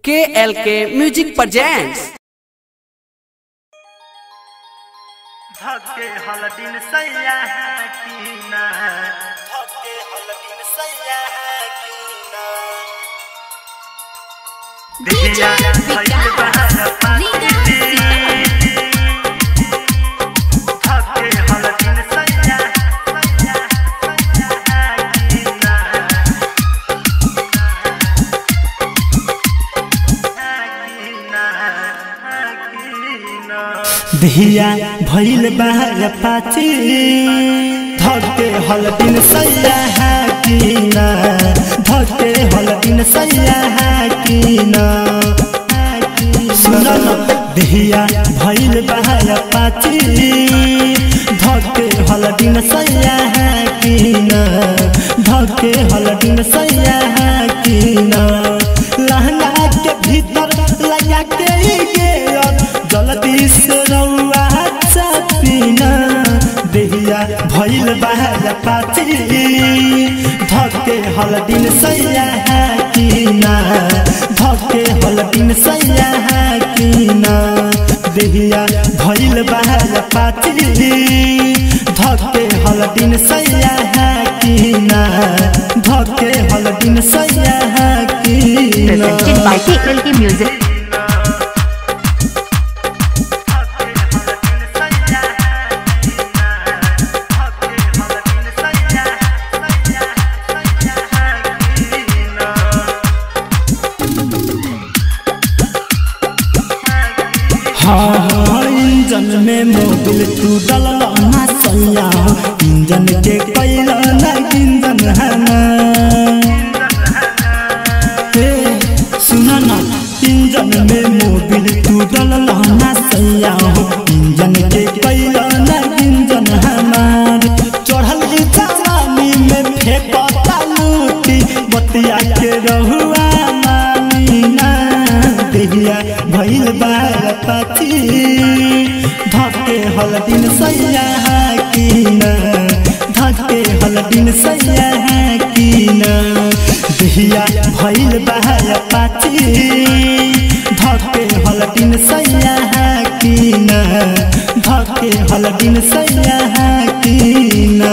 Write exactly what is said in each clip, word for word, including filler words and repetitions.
के एल के music presents. धक्के हलदिन सैया है कि ना, धक्के हलदिन सैया है कि ना, दिया भइल बहार पानी धक्के हलदिन सैया सैया है कि ना, है कि ना, है कि ना, दिया भइल बहार पाची धक्के हलदिन सैया है कि ना, धक्के हलदिन सैया है कि ना। सुन दिया भइल बहार पाची धक्के हलदिन सैया है कि ना, धक्के हलदिन सैया है कि ना। लहंगा के भीतर लगा के गे जल्दी से रउआ चपीना दिया भइल बहार पाची धक्के हलदिन सैया है कि ना, धक्के हलदिन सैया है कि ना। दिया भइल बहार पाची धक्के हलदिन सैया है कि ना, धक्के हलदिन सैया है कि ना। Presented by के एल के Music। हाँ इंजन में मोबिल तू डलला ना सैया हो, इंजन के कैला ना इंजन है ना। सुना ना इंजन में मोबिल तू डलला ना सैया हो, इंजन के कैला ना इंजन है ना। चढ़ल जवानी में फेंकता लूटी बतिया के रहुआ मानी ना। दिया भइल बहार पाची धक्के हलदिन सैया है कि ना, धक्के हलदिन सैया है कि ना। दिया भइल बहार पाची धक्के हलदिन सैया है कि ना, धक्के हलदिन सैया है कि ना।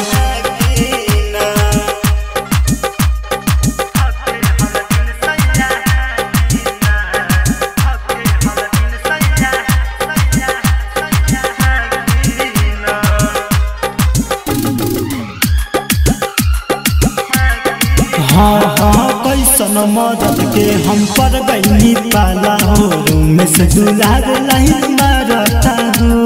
हाँ हाँ कैसन मदद के हम पर गई पाला हो, रूम से दुलार नहीं मारता हो।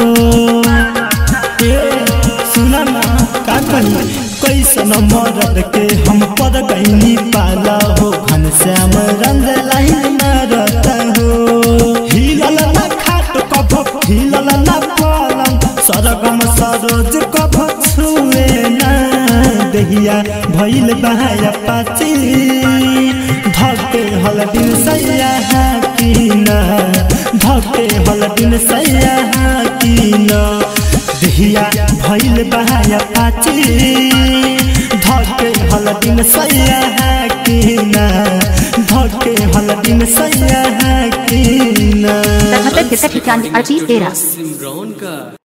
सुना ना का कही कैसन मदद के हम पर गई पाला हो, घनश्याम रंग नहीं मारता हो। हिलल ना खाट कभ हिलल ना पलंग, सरगम सरोज कभ छुए ना। दिया भइल बहार पाची धक्के हलदिन सैया है कि ना, धक्के हलदिन सैया है कि ना। दिया भइल बहार पाची धक्के हलदिन सैया है कि ना, धक्के हलदिन सैया है कि ना। सतहत्तर तिरसठ इक्यानवे अड़तीस तेरह।